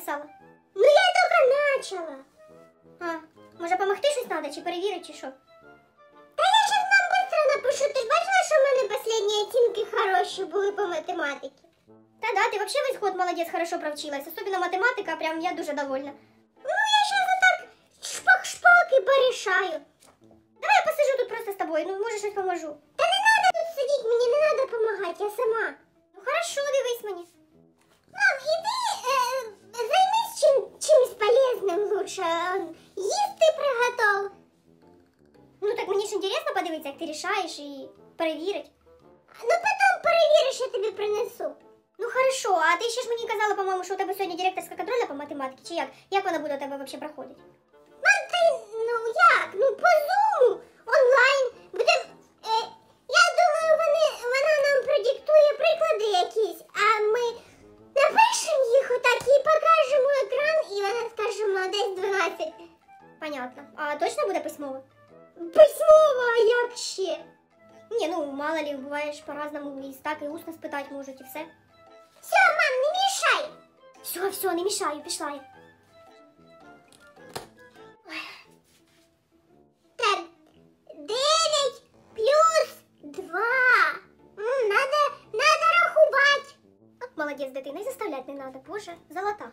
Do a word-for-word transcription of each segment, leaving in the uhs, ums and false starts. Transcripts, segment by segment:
написала? Ну я тільки почала. А, може помогти щось треба, чи перевірити, чи що? Та я зараз нам швидко напишу. Ти ж бачила, що в мене останні оцінки хороші були по математиці? Та да, ти вообще весь год молодець, хорошо провчилась. Особенно математика, прям я дуже довольна. Ну я зараз отак шпак-шпак і порішаю. Давай я посижу тут просто з тобою, ну може щось поможу. Та не треба тут сидіти, мені не треба допомагати, я сама. Ну хорошо, дивись мені. Мам, іди е, займись чим, чимось полезним лучше. Їсти приготов. Ну так мені ж інтересно подивитися, як ти рішаєш і перевірить. Ну потім перевіриш, я тобі принесу. Ну хорошо, а ти ще ж мені казала, по-моєму, що у тебе сьогодні директорська контрольна по математиці, чи як? Як вона буде у тебе взагалі проходити? Мам, та й, ну як? Ну по Zoom, онлайн. Будем, е, я думаю, вони, вона нам продиктує приклади якісь, а ми напишемо їх отак і покажемо екран, і вона скаже молодець дванадцять. Понятно. А точно буде письмово? Письмово, а як ще? Ні, ну мало ли, буває ж по-разному, і так, і усно спитати можуть, і все. Все, мам, не мішай. Все, все, не мішаю, пішла я. Так, дев'ять плюс два. М, надо, надо рахувати. От молодець, дитина, і заставляти не треба, боже, золота.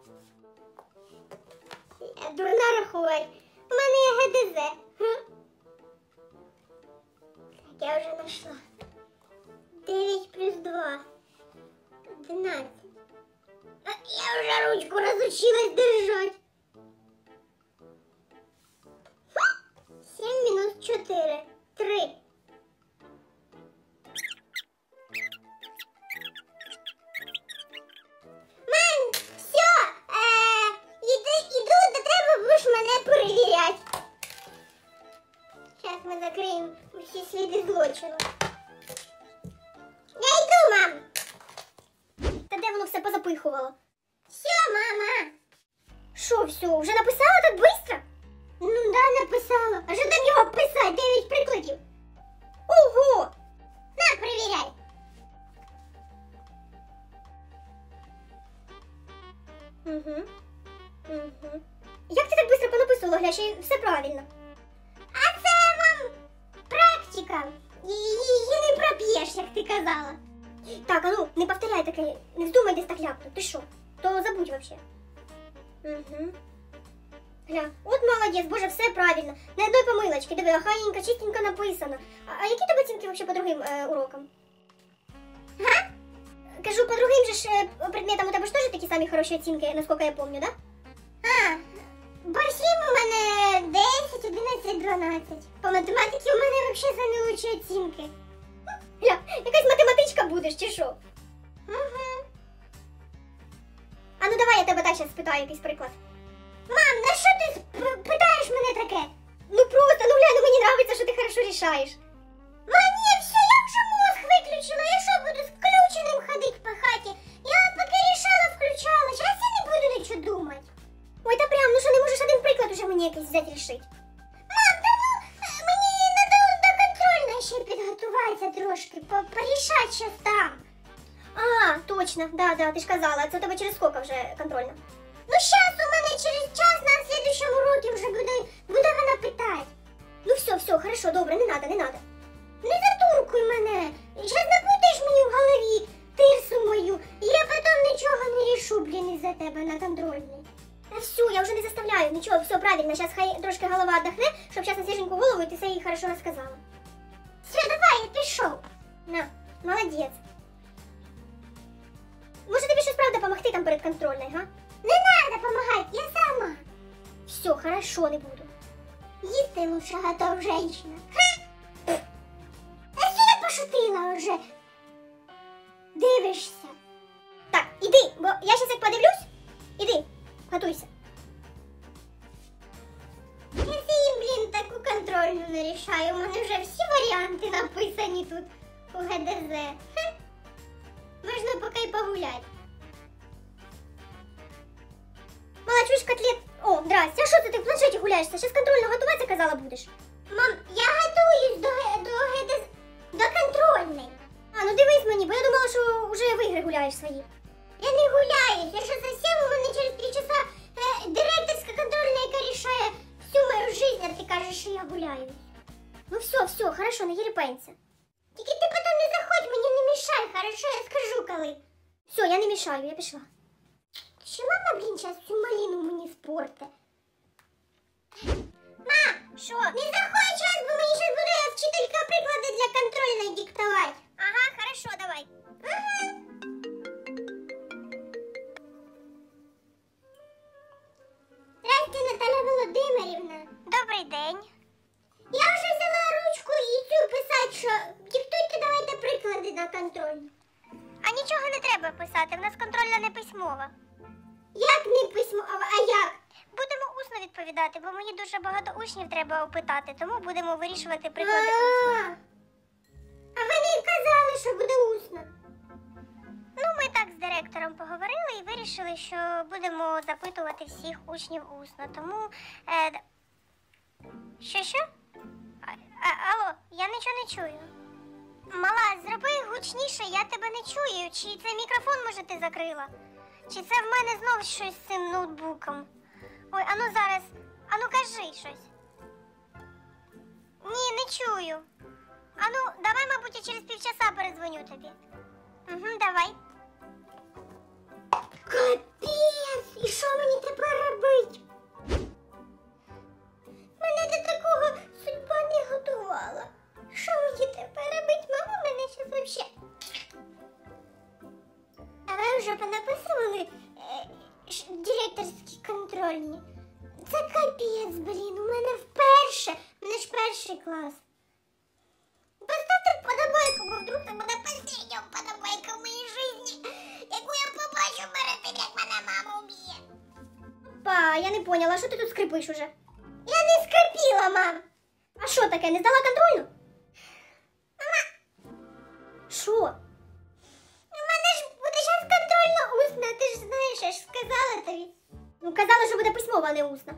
Я дурна рахувати. У мене є ге де зет. Хм. Так, я вже знайшла. дев'ять плюс два. одинадцять. А я вже ручку розучилась держать. сім мінус чотири. три. Мам, все, е, іду, іду до тебе, будеш мене перевіряти. Зараз ми закриємо всі сліди злочину. Я йду, мам. Та де воно все позапихувало? Все, мама. Що, все, вже написала так швидко? Ну да, написала. А що там його писати? Дев'ять прикладів. Ого! На, перевіряй. Угу. Угу. Як ти так швидко понаписувала, гля, ще й все правильно. А це вам практика. Її не проп'єш, як ти казала. Так, а ну, не повторяй таке, не вздумай десь так ляпнути, ти що? То забудь вообще. Угу. Гля, от молодець, боже, все правильно. На одной помилочки, диви, охайненько, чистенько написано. А, а які тебе оцінки вообще по другим е, урокам? Га? Кажу, по другим же ж е, предметам у тебе ж теж такі самі хороші оцінки, наскільки я пам'ятаю, да? А, по всім у мене десять, одинадцять, дванадцять. По математиці у мене взагалі самі лучші оцінки. Гля, якась математичка будеш, чи що? Угу. А ну давай я тебе так зараз спитаю якийсь приклад. Мам, на що ти сп- питаєш мене таке? Ну просто, ну гля, ну мені нравиться, що ти хорошо рішаєш. Мені все, я вже мозг виключила. Я що, буду з включеним ходити по хаті? Я поки рішала, включала. Зараз я не буду нічого думати. Ой, та прям, ну що, не можеш один приклад уже мені якийсь взяти рішити? Мам, та ну, мені треба до контрольної ще підготуватися трошки, по- порішати щось там. А, точно, да, да, ти ж казала, це у тебе через скільки вже контрольно? Ну, зараз у мене через час на слідущому уроці вже буде, буде вона питати. Ну все, все, хорошо, добре, не надо, не надо. Не затуркуй мене. Зараз напутаєш мені в голові тирсу мою, і я потім нічого не рішу, блін, із-за тебе на контрольній. Та все, я вже не заставляю, нічого, все правильно, зараз хай трошки голова отдохне, щоб зараз на свіженьку голову і ти все їй хорошо розказала. Все, давай, я пішов. На, молодець. Може тобі щось правда помогти там перед контрольною, га? Не треба допомагати, я сама. Все, хорошо, не буду. Їсти лучше готов женщина. Ха! Та все, я пошутила вже. Дивишся. Так, іди, бо я зараз як подивлюсь. Іди, готуйся. Я їм, блін, таку контрольну не рішаю. У мене вже всі варіанти написані тут у ге де зет. Ха! Можна поки й погуляти. Мала, чуєш, котлет? О, здрасте, а що ти, ти в планшеті гуляєшся? Зараз контрольно готуватися, казала, будеш. Мам, я готуюсь до, ге- до, ге де з- до контрольної. А, ну дивись мені, бо я думала, що вже в ігри гуляєш свої. Я не гуляють. Я що совсем у мене через три часа е, директорська контрольна, яка рішає всю мою жизнь, а ти кажеш, що я гуляю. Ну все, все, хорошо, не єрепенься. Тільки ти потім не заходь, мені не мішай, хорошо, я скажу коли. Все, я не мішаю, я пішла. Що мама, блін, зараз всю малину мені спорте? Ма, Що? не заходь час, бо мені зараз буде вчителька приклади для контрольної диктувати. Ага, хорошо, давай. Ага. Здрасте, Наталя Володимирівна. Добрий день. Я вже взяла ручку і цю писати, що диктуйте, давайте приклади на контрольну. А нічого не треба писати, в нас контрольна не письмова. Як не письмо, а, а як? Будемо усно відповідати, бо мені дуже багато учнів треба опитати, тому будемо вирішувати приклади А, усно. а ви не казали, що буде усно. Ну, ми так з директором поговорили і вирішили, що будемо запитувати всіх учнів усно. Тому. Е, д- що що? А, а, алло, я нічого не чую. Мала, зроби гучніше, я тебе не чую. Чи це мікрофон, може, ти закрила? Чи це в мене знов щось з цим ноутбуком? Ой, ану зараз, ану кажи щось. Ні, не чую. Ану, давай, мабуть, я через півчаса передзвоню тобі. Угу, давай. Капець! І що мені тепер робити? Мене до такого судьба не готувала. Що мені тепер робити? Мама мене щас вообще. А ви вже понаписували е, ш- директорські контрольні? Це капець, блін, у мене вперше. У мене ж перший клас. Поставте вподобайку, бо вдруг це буде остання вподобайка в моїй житті, яку я побачу перед тим, як мене мама уб'є. Па, я не поняла, що ти тут скрипиш уже? Я не скрипіла, мам. А що таке, не здала контрольну? Що? У мене ж буде зараз контрольна усна, ти ж знаєш, я ж сказала тобі. Ну, казали, що буде письмова, а не усна.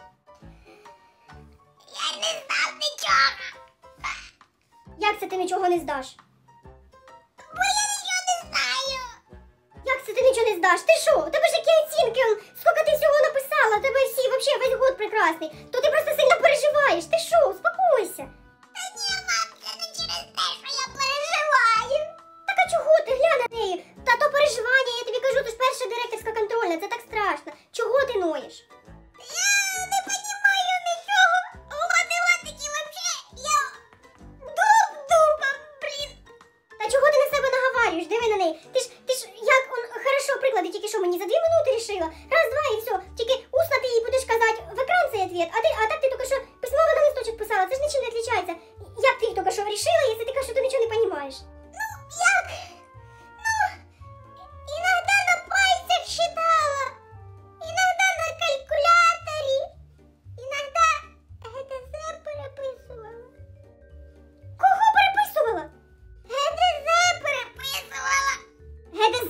Я не знав нічого. Як це ти нічого не здаш? Бо я нічого не знаю. Як це ти нічого не здаш? Ти що? У тебе ж які оцінки? Он, скільки ти всього написала? У тебе всі, вообще, весь год прекрасний. То ти просто сильно переживаєш. Ти що? Успокойся. Та ні, мам, це не через те, що я переживаю. Так а чого ти? Глянь на неї. Та то переживання, я тобі кажу, то ж перша директорська контрольна, це так страшно. Чого ти ноєш? Я не понімаю нічого. У математиці вообще я дуб-дуба, блін. Та чого ти на себе наговарюєш? Диви на неї. Ти ж, ти ж, як он хорошо приклади, тільки що мені за дві минути рішила. Раз, два і все. Тільки усно ти їй будеш казати в екран цей ответ, а ти, а так ти тільки що письмово на листочок писала. Це ж нічим не відрізняється. Як ти тільки що рішила, якщо ти кажеш, що ти нічого не розумієш? Ну, як? Ну, іноді на пальцях считала, іноді на калькуляторі, іноді ГТЗ переписувала. Кого переписувала? ГТЗ переписувала. ГДЗ?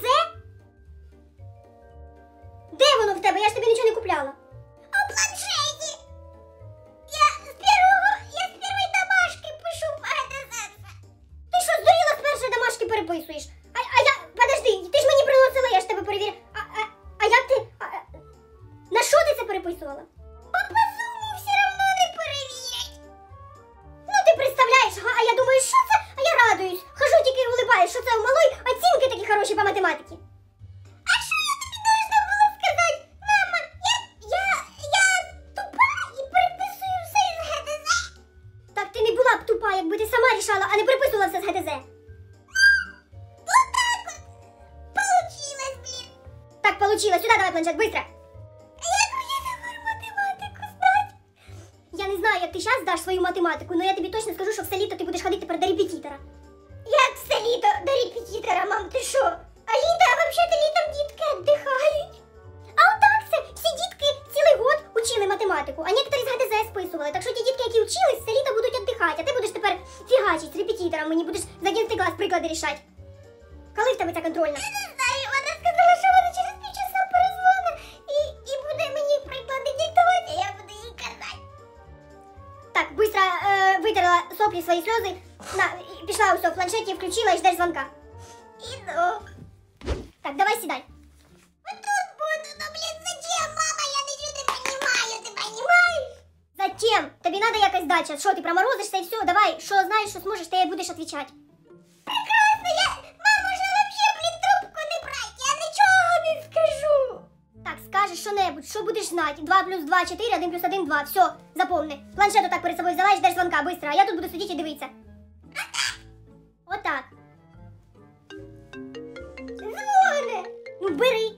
Де воно в тебе? Я ж тобі нічого не купляла. У планшеті. Я з первого, я з первої домашки пишу по ГТЗ. Ти що, здуріла з першої домашки переписуєш? А, а я, подожди, ти ж мені приносила, я ж тебе перевірю. А, а, а як ти, а, а, на що ти це переписувала? Бо по суму все одно не перевірять. Ну ти представляєш, га, а я думаю, що це? А я радуюсь. Хожу тільки і улибаюсь, що це у малої оцінки такі хороші по математиці. А що я тобі должна була сказати? Мама, я, я, я тупа і переписую все з ГТЗ. Так ти не була б тупа, якби ти сама рішала, а не переписувала все з ГТЗ. Вот так от. Получилось, блін. Так получилось. Сюди давай планшет, быстро. А як мені тепер математику здати? Я не знаю, як ти зараз здаш свою математику, але я тобі точно скажу, що все літо ти будеш ходити тепер до репетитора. Як все літо до репетитора, мам, ти що? А літо, а взагалі-то літом дітки віддихають. А отак це, всі дітки цілий год учили математику, а некоторі з ГТЗ списували. Так що ті дітки, які вчились, все літо будуть віддихати, а ти будеш тепер фігачить з репетитором, мені будеш за одинадцятий клас приклади рішати. Коли в тебе ця контрольна? Я не знаю, вона сказала, що вона через півчаса перезвонить і, і буде мені приклади диктувати, а я буду їй казати. Так, быстро е, витерла соплі свої сльози, на, і пішла усе в планшеті, включила і ждеш дзвонка. Іду. Так, давай сідай. Артем, тобі треба якась дача. Що, ти проморозишся і все, давай, що знаєш, що зможеш, ти будеш відповідати. Прекрасно, я... Мам, можна вообще, блін, трубку не брати, я нічого не скажу. Так, скажеш що-небудь, що будеш знати. два плюс два, чотири, один плюс один, два. Все, запомни. Планшет отак перед собою взяла і ждеш дзвонка, быстро, а я тут буду сидіти і дивитися. Отак. Дзвони. Ну, бери.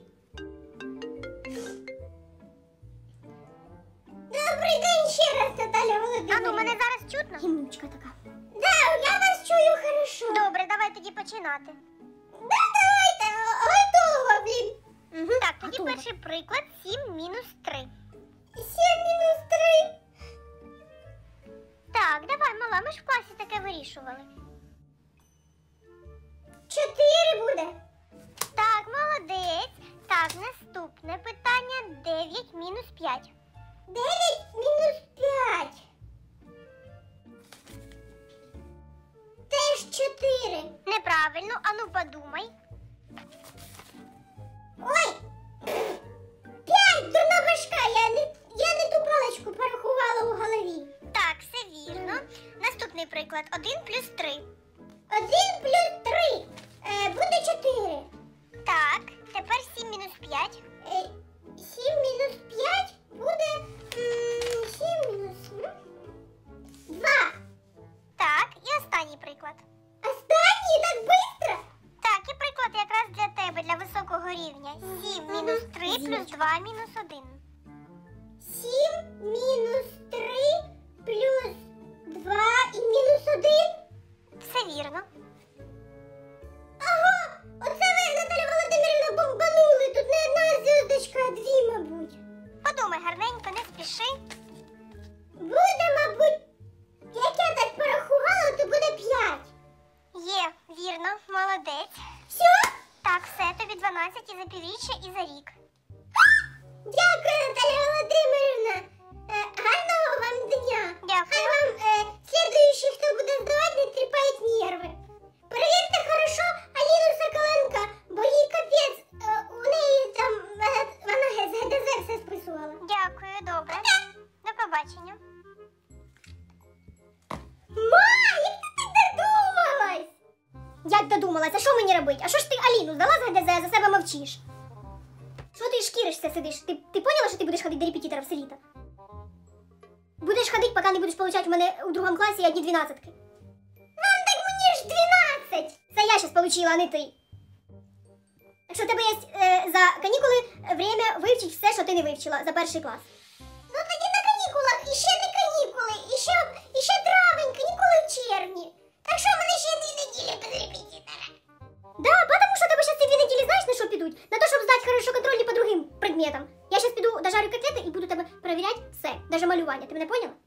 Добрий день ще раз, Наталя Володимирівна. А ну, мене зараз чутно? Гімнючка така. Да, я вас чую хорошо. Добре, давай тоді починати. Да, давайте, готово, блін. Угу, Так, тоді перший приклад сім мінус три. сім мінус три. Так, давай, мала, ми ж в класі таке вирішували. чотири буде. Так, молодець. Так, наступне питання дев'ять мінус п'ять. дев'ять мінус п'ять. Теж чотири. Неправильно, ану подумай. Ой! п'ять, дурна башка, я не, я не ту паличку порахувала у голові. Так, все вірно. Наступний приклад один плюс три. один плюс три е, буде чотири. Так, тепер сім мінус п'ять. Е, сім мінус п'ять буде м, сім мінус два. Так, і останній приклад. Останній так швидко? Так, і приклад якраз для тебе, для високого рівня. сім мінус три плюс два мінус один. сім мінус три плюс два і мінус один. Все вірно. Ага, оце ви, Наталя Володимирівна, бомбанули. Тут не одна зв'язочка, а дві, мабуть. Подумай гарненько, не спіши. Буде, мабуть, як я так порахувала, то буде п'ять. Є, вірно, молодець. Все? Так, все, тобі дванадцять і за півріччя, і за рік. Дякую, Наталя Володимирівна. Е, гарного вам дня. Дякую. Хай вам е, слідуючий, хто буде здавати, не тріпають нерви. Перевірте хорошо Аліну Соколенко, бо їй капець, е, у неї там, е, вона з ге де зет все списувала. Дякую, добре. До побачення. Ма, як ти так додумалась? Як додумалась, а що мені робити? А що ж ти Аліну здала з ге де зет, за себе мовчиш? Що ти шкіришся сидиш? Ти, ти поняла, що ти будеш ходити до репетитора в селі-то? Будеш ходити, поки не будеш получати у мене у другому класі одні дванадцятки. Мам, так мені ж дванадцять. Це я зараз получила, а не ти. Так що у тебе є е, за канікули время вивчити все, що ти не вивчила за перший клас. Ну тоді на канікулах іще не канікули, іще, іще травень, канікули в червні. Так що в мене ще дві неділі без репетитора. Да, потому що у тебе зараз ці дві неділі знаєш на що підуть? На те, щоб здати хорошо контрольні по другим предметам. Я зараз піду дожарю котлети і буду тебе перевіряти все, навіть малювання. Ти мене поняла?